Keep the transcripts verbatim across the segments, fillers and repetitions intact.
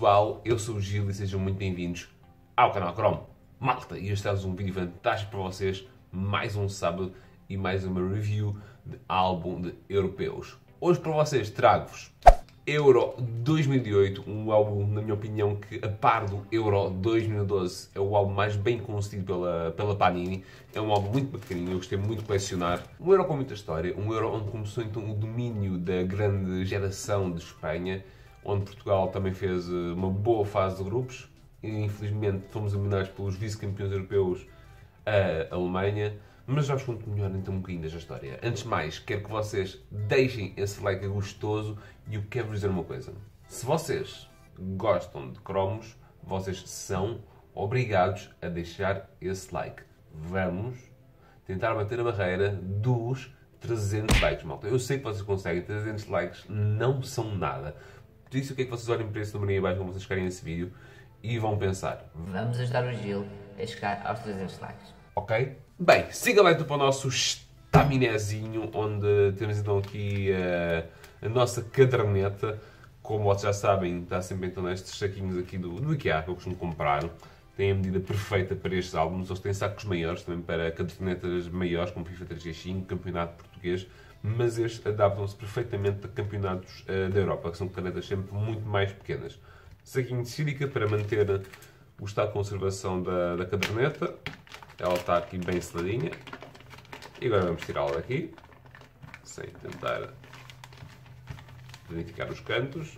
pessoal, eu sou o Gil e sejam muito bem-vindos ao canal Chrome. Malta, e este é um vídeo fantástico para vocês, mais um sábado e mais uma review de álbum de europeus. Hoje para vocês trago-vos Euro dois mil e oito, um álbum, na minha opinião, que a par do Euro dois mil e doze é o álbum mais bem concedido pela, pela Panini. É um álbum muito bacaninho, eu gostei muito de colecionar. Um Euro com muita história, um Euro onde começou então o domínio da grande geração de Espanha, onde Portugal também fez uma boa fase de grupos e infelizmente fomos eliminados pelos vice-campeões europeus, a Alemanha. Mas já vos conto melhor então um bocadinho desta história. Antes de mais, quero que vocês deixem esse like gostoso e eu quero vos dizer uma coisa. Se vocês gostam de cromos, vocês são obrigados a deixar esse like. Vamos tentar bater a barreira dos trezentos likes, malta. Eu sei que vocês conseguem, trezentos likes não são nada. Por isso, o que é que vocês olhem para esse número aí abaixo quando vocês querem esse vídeo e vão pensar. Vamos ajudar o Gil a chegar aos trezentos likes. Ok? Bem, siga lá então para o nosso estaminézinho, onde temos então aqui uh, a nossa caderneta. Como vocês já sabem, está sempre então nestes saquinhos aqui do, do IKEA que eu costumo comprar. Tem a medida perfeita para estes álbuns. Eles têm sacos maiores também para cadernetas maiores, como FIFA três G cinco, Campeonato Português. Mas estes adaptam-se perfeitamente a campeonatos uh, da Europa, que são cadernetas sempre muito mais pequenas. Saquinho de sílica para manter o estado de conservação da, da caderneta. Ela está aqui bem seladinha. E agora vamos tirá-la daqui, sem tentar danificar os cantos.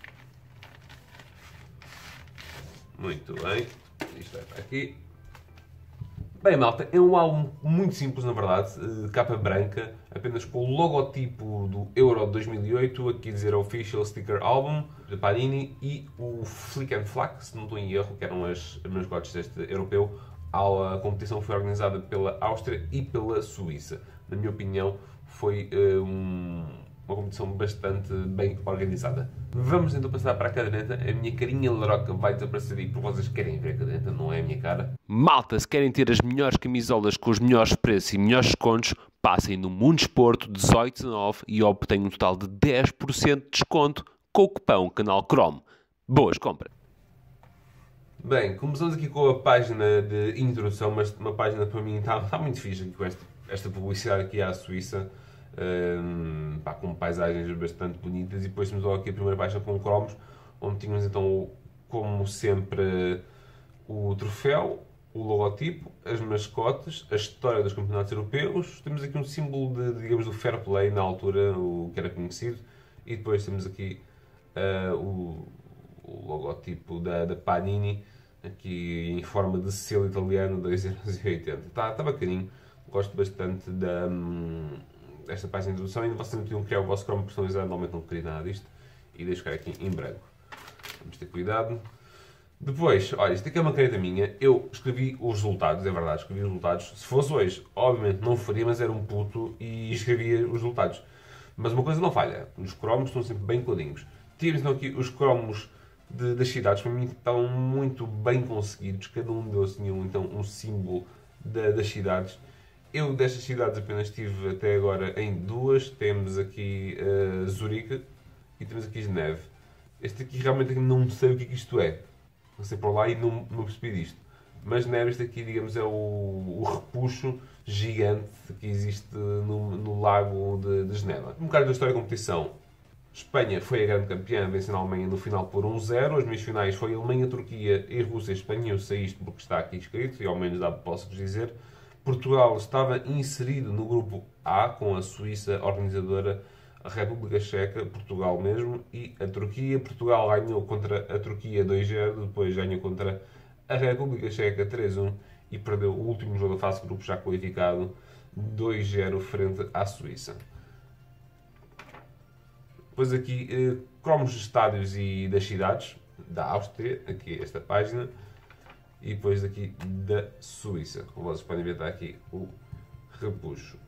Muito bem. Isto vai para aqui. Bem, malta, é um álbum muito simples, na verdade. Capa branca, apenas com o logotipo do Euro dois mil e oito. Aqui dizer Official Sticker Album, de Panini. E o Flick and Flack, se não estou em erro, que eram as, as mascotes deste europeu. A competição foi organizada pela Áustria e pela Suíça. Na minha opinião, foi uh, um, uma competição bastante bem organizada. Vamos então passar para a caderneta. A minha carinha laroca vai desaparecer aí, porque vocês querem ver a caderneta, não é a minha cara. Malta, se querem ter as melhores camisolas com os melhores preços e melhores descontos, passem no Mundo Desporto dezoito dezenove e obtenham um total de dez por cento de desconto com o cupom Canal Chrome. Boas compras! Bem, começamos aqui com a página de introdução, mas uma página para mim está, está muito fixe aqui com esta, esta publicidade aqui à Suíça, um, pá, com paisagens bastante bonitas, e depois temos logo aqui a primeira página com cromos, onde tínhamos então, como sempre, o troféu, o logotipo, as mascotes, a história dos campeonatos europeus, temos aqui um símbolo de, digamos, do fair play na altura, o que era conhecido, e depois temos aqui uh, o, o logotipo da, da Panini, aqui em forma de selo italiano, dois euros e oitenta. Está, está bacaninho, gosto bastante da, hum, desta página de introdução. Ainda vocês podiam criar o vosso Chrome personalizado, normalmente não queria nada disto, e deixo ficar aqui em branco. Vamos ter cuidado. Depois, olha, isto aqui é uma caneta minha, eu escrevi os resultados, é verdade, escrevi os resultados. Se fosse hoje, obviamente não faria, mas era um puto e escrevia os resultados. Mas uma coisa não falha, os cromos estão sempre bem coladinhos. Tínhamos então aqui os cromos De, das cidades, para mim estão muito bem conseguidos, cada um deles tinha então um símbolo da, das cidades. Eu destas cidades apenas estive até agora em duas, temos aqui uh, Zurique e temos aqui Geneve. Este aqui realmente não sei o que, é que isto é, passei por lá e não, não percebi disto. Mas Geneve, este aqui, digamos, é o, o repuxo gigante que existe no, no lago de, de Geneva. Um bocado da história da competição. Espanha foi a grande campeã, vencendo a Alemanha no final por um zero. As meias finais foi a Alemanha, Turquia e Rússia e Espanha. Eu sei isto porque está aqui escrito e ao menos dá, posso-vos dizer. Portugal estava inserido no grupo A com a Suíça organizadora, a República Checa, Portugal mesmo, e a Turquia. Portugal ganhou contra a Turquia dois zero, depois ganhou contra a República Checa três um e perdeu o último jogo da fase de grupo já qualificado dois zero frente à Suíça. Depois aqui, eh, cromos de estádios e das cidades, da Áustria, aqui esta página, e depois aqui da Suíça. Como vocês podem ver, está aqui o repuxo.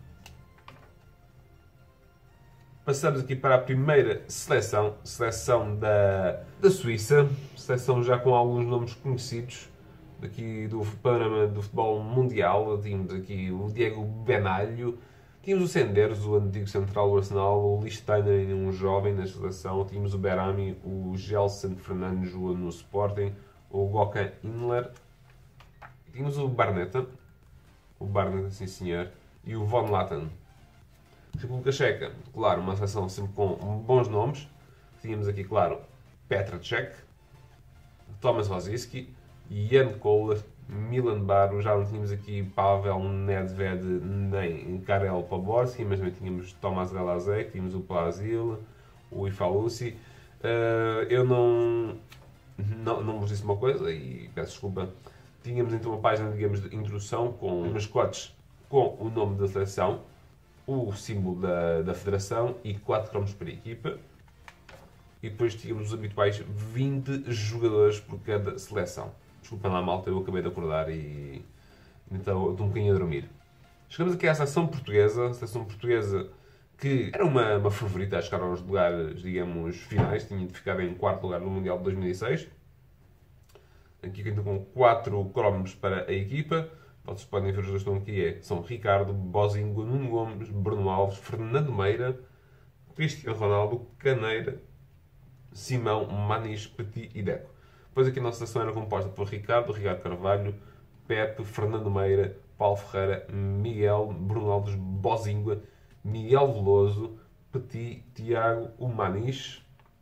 Passamos aqui para a primeira seleção, seleção da, da Suíça, seleção já com alguns nomes conhecidos, daqui do panorama do futebol mundial. Tínhamos aqui o Diego Benalho, Tínhamos o Senders, o antigo central do Arsenal, o Lichtsteiner, um jovem na seleção. Tínhamos o Berami, o Gelson Fernandes, no Sporting, o Gökhan Inler. Tínhamos o Barneta, o Barneta, sim senhor, e o Von Latten. República Checa, claro, uma seleção sempre com bons nomes. Tínhamos aqui, claro, Petr Cech, Thomas Rosicky, Jan Koller, Milan Baru. Já não tínhamos aqui Pavel Nedved nem Karel Poborski, mas também tínhamos Tomás Galazek, tínhamos o Plazil, o Ifalusi. Uh, eu não, não, não vos disse uma coisa e peço desculpa. Tínhamos então uma página, digamos, de introdução com os mascotes com o nome da seleção, o símbolo da, da federação e quatro cromos para a equipa. E depois tínhamos os habituais vinte jogadores por cada seleção. Desculpa lá, malta, eu acabei de acordar e então estou um bocadinho a dormir. Chegamos aqui à seleção portuguesa, a seleção portuguesa que era uma, uma favorita a chegar aos lugares, digamos, finais. Tinha ficado em quarto lugar no Mundial de dois mil e seis. Aqui então com quatro cromos para a equipa. Vocês podem ver os dois que estão aqui. É, são Ricardo, Bozingo, Nuno Gomes, Bruno Alves, Fernando Meira, Cristiano Ronaldo, Caneira, Simão, Manis, Petit e Deco. Depois aqui a nossa seleção era composta por Ricardo, Ricardo Carvalho, Pepe, Fernando Meira, Paulo Ferreira, Miguel, Bruno Alves, Bozinga, Miguel Veloso, Petit, Tiago, o Manis.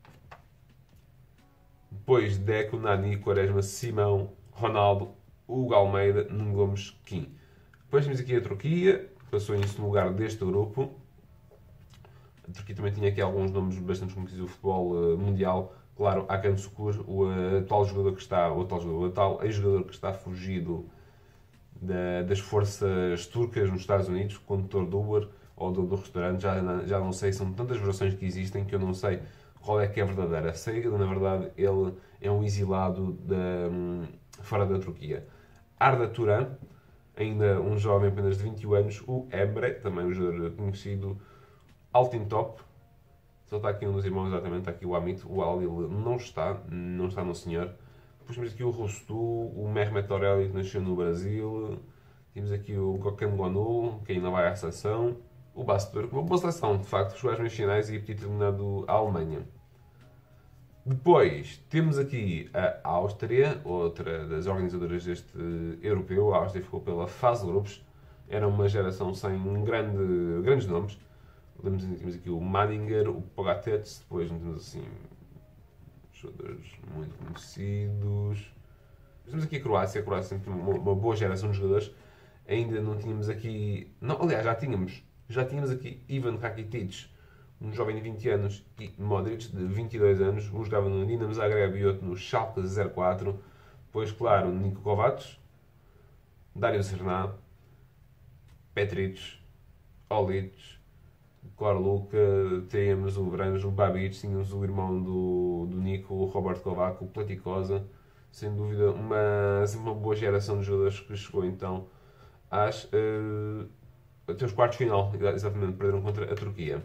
Depois Deco, Nani, Quaresma, Simão, Ronaldo, Hugo Almeida, Nuno Gomes, Kim. Depois temos aqui a Turquia, que passou em segundo lugar deste grupo. A Turquia também tinha aqui alguns nomes bastante conhecidos do futebol uh, mundial. Claro, Hakan Şükür, o uh, atual jogador que está, o atual jogador, o atual ex-jogador que está fugido da, das forças turcas nos Estados Unidos, condutor do Uber ou do, do restaurante, já, já não sei, são tantas versões que existem que eu não sei qual é que é a verdadeira. Sei que, na verdade, ele é um exilado de, um, fora da Turquia. Arda Turan, ainda um jovem apenas de vinte e um anos. O Emre, também um jogador conhecido. Altintop, só está aqui um dos irmãos, exatamente, está aqui o Amit. O Alil não está, não está no senhor. Depois temos aqui o Rostu, o Mehmet Aureli, que nasceu no Brasil. Temos aqui o Gökhan Gönül, que ainda vai à seleção. O Bastur, uma boa seleção, de facto, chegou às meias finais e podia ter eliminado a Alemanha. Depois temos aqui a Áustria, outra das organizadoras deste europeu. A Áustria ficou pela fase de grupos. Era uma geração sem um grande, grandes nomes. Temos aqui o Manninger, o Pogatetz, depois não temos assim jogadores muito conhecidos. Temos aqui a Croácia, a Croácia tem uma, uma boa geração de jogadores. Ainda não tínhamos aqui. Não, aliás, já tínhamos. Já tínhamos aqui Ivan Rakitic, um jovem de vinte anos, e Modric, de vinte e dois anos. Um jogava no Dinamo Zagreb e outro no Schalke zero quatro. Depois, claro, Niko Kovacs, Dario Srna, Petric, Olic, claro, Luca, tínhamos o Branjo, o Babic, tínhamos o irmão do, do Nico, o Robert Kovac, o Platicosa. Sem dúvida, uma, sempre uma boa geração de jogadores que chegou então às, uh, até os quartos de final, exatamente, perderam contra a Turquia.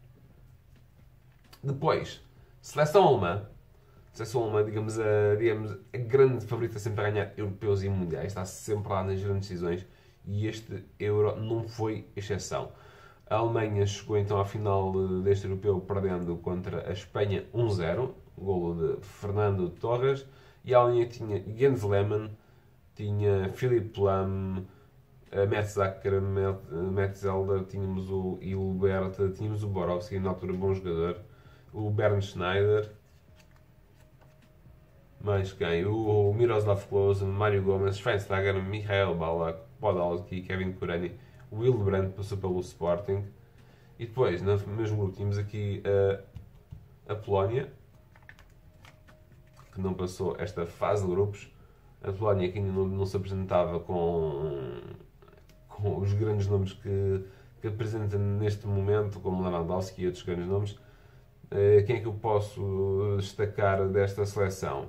Depois, seleção alemã. Seleção alemã, digamos a, digamos, a grande favorita sempre a ganhar europeus e mundiais, está sempre lá nas grandes decisões e este Euro não foi exceção. A Alemanha chegou então à final deste europeu perdendo contra a Espanha um zero, golo de Fernando Torres, e a Alemanha tinha Jens Lehmann, tinha Philipp Lahm, Mertesacker, Metzelder, tínhamos o Hilbert, tínhamos o Borowski, na altura bom jogador, o Bernd Schneider, mais quem? O Miroslav Klose, Mário Gomes, Schweinsteiger, Michael Ballack, Podolski, Kevin Kurani, o Hildebrandt passou pelo Sporting. E depois, no mesmo grupo, tínhamos aqui a, a Polónia, que não passou esta fase de grupos. A Polónia que ainda não, não se apresentava com, com os grandes nomes que, que apresenta neste momento, como Lewandowski e outros grandes nomes. Quem é que eu posso destacar desta seleção?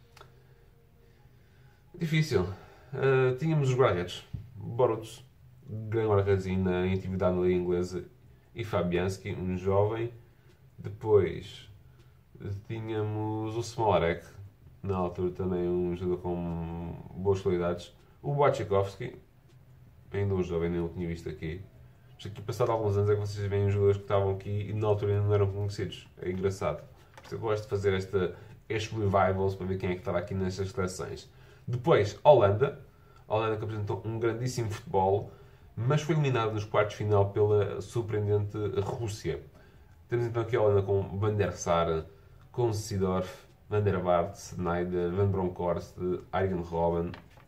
Difícil. Uh, tínhamos os guarda-redes. Boruts, grande guarda-redes na atividade na Liga Inglesa, e Fabianski, um jovem. Depois tínhamos o Smolarek, na altura também um jogador com boas qualidades. O Wojciechowski, ainda um jovem, nem o tinha visto aqui. Isto aqui, passado alguns anos, é que vocês veem os jogadores que estavam aqui e na altura ainda não eram conhecidos. É engraçado. Por isso eu gosto de fazer esta, estes revivals para ver quem é que estava aqui nestas seleções. Depois, Holanda. A Holanda que apresentou um grandíssimo futebol, mas foi eliminado nos quartos de final pela surpreendente Rússia. Temos então aqui a Holanda com Van der Sar, com Seedorf, Van der Vaart, Sneijder, Van Bronckhorst, Arjen Robben,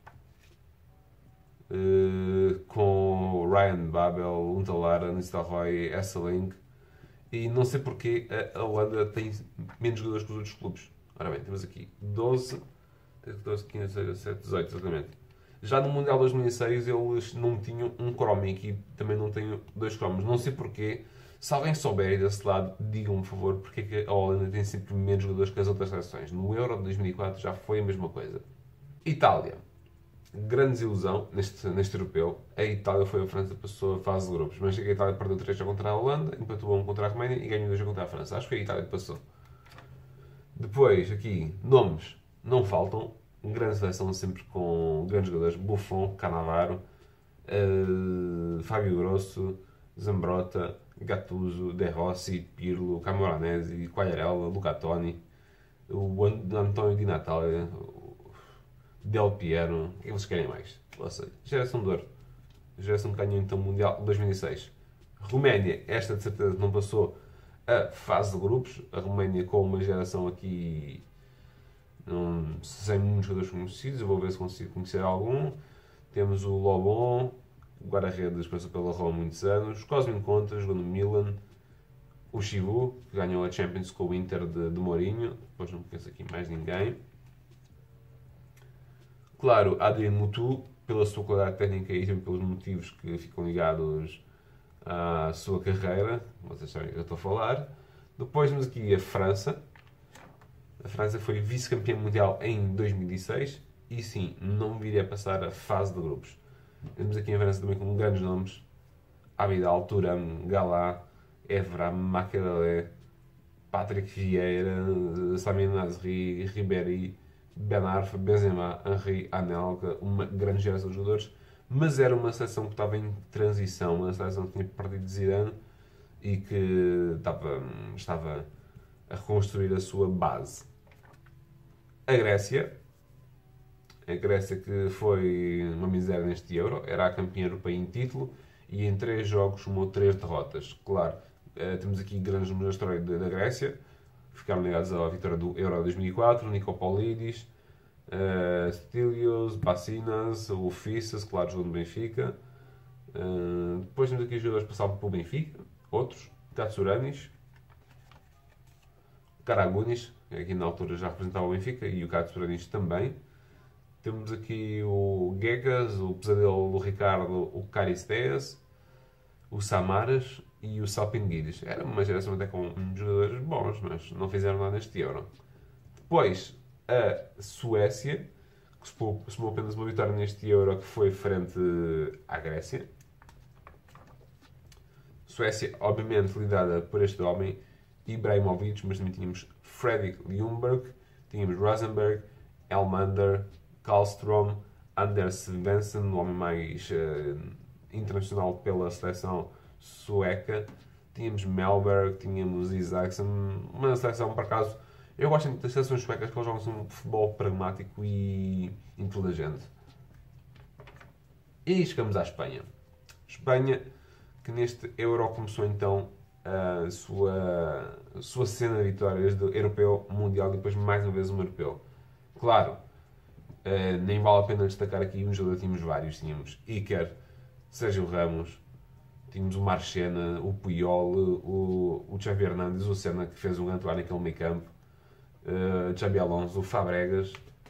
uh, com Ryan Babel, Huntelaar, Nistelrooy, Esselink. E não sei porque a Holanda tem menos jogadores que os outros clubes. Ora bem, temos aqui doze, doze, quinze, dezessete, dezoito, exatamente. Já no Mundial dois mil e seis eles não tinham um cromo e aqui também não tenho dois cromos. Não sei porquê. Se alguém souber desse lado, digam-me, por favor, porque é que a Holanda tem sempre menos jogadores que as outras seleções. No Euro de dois mil e quatro já foi a mesma coisa. Itália. Grande desilusão neste, neste europeu. A Itália foi a França que passou a fase de grupos. Mas a Itália perdeu três contra a Holanda, empatou um contra a Roménia e ganhou dois contra a França. Acho que foi a Itália que passou. Depois, aqui, nomes não faltam. Grande seleção sempre com grandes jogadores. Buffon, Cannavaro, uh, Fábio Grosso, Zambrotta, Gattuso, De Rossi, Pirlo, Camoranesi, Quagliarella, Luca Toni, o António Di Natale, Del Piero. O que é que vocês querem mais? Ou seja, geração de ouro. Geração que ganhou então o Mundial dois mil e seis. Roménia, esta de certeza não passou a fase de grupos. A Roménia com uma geração aqui um, sem muitos jogadores conhecidos. Eu vou ver se consigo conhecer algum. Temos o Lobon, o guarda-redes passou pela Roma há muitos anos. Cosmin Conta, jogou no Milan. O Chivu, que ganhou a Champions com o Inter de, de Mourinho. Depois não conheço aqui mais ninguém. Claro, Adrien Mutu, pela sua qualidade técnica e também pelos motivos que ficam ligados à sua carreira. Vocês sabem o que eu estou a falar. Depois temos aqui a França. A França foi vice-campeã mundial em dois mil e seis. E sim, não viria a passar a fase de grupos. Temos aqui a França também com grandes nomes. Abidal, Thuram, Galá, Evra, Makelele, Patrick Vieira, Samir Nasri, Ribéry, Ben Arfa, Benzema, Henry, Anelka, uma grande geração de jogadores, mas era uma seleção que estava em transição, uma seleção que tinha perdido Zidane e que estava, estava a reconstruir a sua base. A Grécia, a Grécia que foi uma miséria neste Euro, era a campeã europeia em título e em três jogos somou três derrotas. Claro, temos aqui grandes números da história da Grécia, ficaram ligados à vitória do Euro dois mil e quatro, Nicopolidis, uh, Stilios, Bacinas, o Fissas, claro, jogou no Benfica. Uh, depois temos aqui os jogadores que passavam pelo Benfica, outros, Katsuranis, Karagunis, que aqui na altura já representava o Benfica, e o Katsuranis também. Temos aqui o Gegas, o Pesadelo do Ricardo, o Caristeas, o Samaras e o Salpinguides. Era uma geração até com jogadores bons, mas não fizeram nada neste Euro. Depois, a Suécia, que somou apenas uma vitória neste Euro, que foi frente à Grécia. Suécia, obviamente, liderada por este homem, Ibrahimovic, mas também tínhamos Fredrik Ljungberg, tínhamos Rosenberg, Elmander, Karlström, Anders Svensson, o homem mais uh, internacional pela seleção sueca. Tínhamos Melberg, tínhamos Isaacson, uma seleção, por acaso, eu gosto muito das seleções suecas, que eles jogam um futebol pragmático e inteligente. E chegamos à Espanha. Espanha, que neste Euro começou então a sua, a sua cena de vitórias do europeu, mundial e depois mais uma vez um europeu. Claro, Uh, nem vale a pena destacar aqui um jogador, tínhamos vários, tínhamos Iker, Sérgio Ramos, tínhamos o Marchena, o Puyol, o, o Xavi Hernández, o Senna, que fez um grande trabalho naquele meio campo, uh, Xabi Alonso, o Fabregas,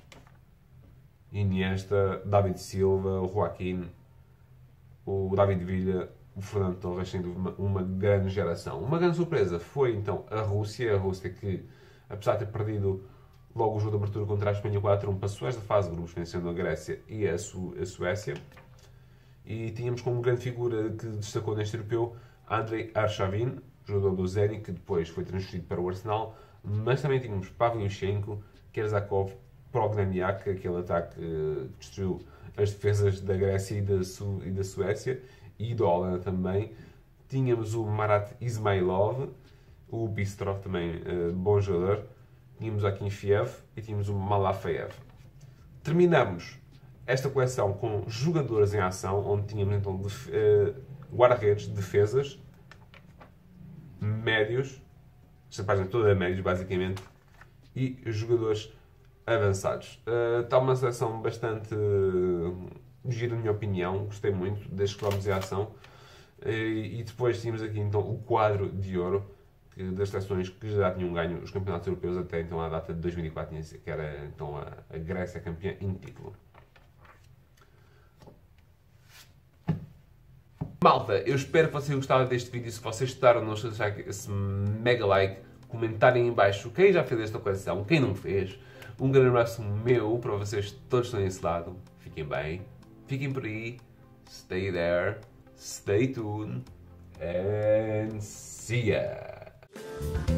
Iniesta, David Silva, o Joaquim, o David Villa, o Fernando Torres, sendo uma, uma grande geração. Uma grande surpresa foi então a Rússia, a Rússia que, apesar de ter perdido logo o jogo de abertura contra a Espanha quatro a um, passou esta fase de grupos, vencendo a Grécia e a, Su a Suécia. E tínhamos como grande figura que destacou neste europeu Andrei Arshavin, jogador do Zenit, que depois foi transferido para o Arsenal. Mas também tínhamos Pavlyuchenko, Kerzakov, Progdaniak, aquele ataque que destruiu as defesas da Grécia e da, Su e da Suécia, e da Holanda também. tínhamos o Marat Ismailov, o Bistrov também, uh, bom jogador. Tínhamos o Akinfeev e tínhamos o Malafeev. Terminamos esta coleção com jogadores em ação, onde tínhamos então uh, guarda-redes, defesas, médios, esta página toda é médios basicamente, e jogadores avançados. Uh, está uma seleção bastante uh, gira, na minha opinião, gostei muito das cromos em ação. Uh, e depois tínhamos aqui então o quadro de ouro que, das seleções que já tinham ganho os campeonatos europeus até então à data de dois mil e quatro, que era então a, a Grécia campeã em título. Malta, eu espero que vocês gostaram deste vídeo. Se vocês gostaram, não esqueçam de deixar esse mega like, comentarem em baixo quem já fez esta coleção, quem não fez. Um grande abraço meu para vocês todos que estão desse lado. Fiquem bem, fiquem por aí, stay there, stay tuned, and see ya!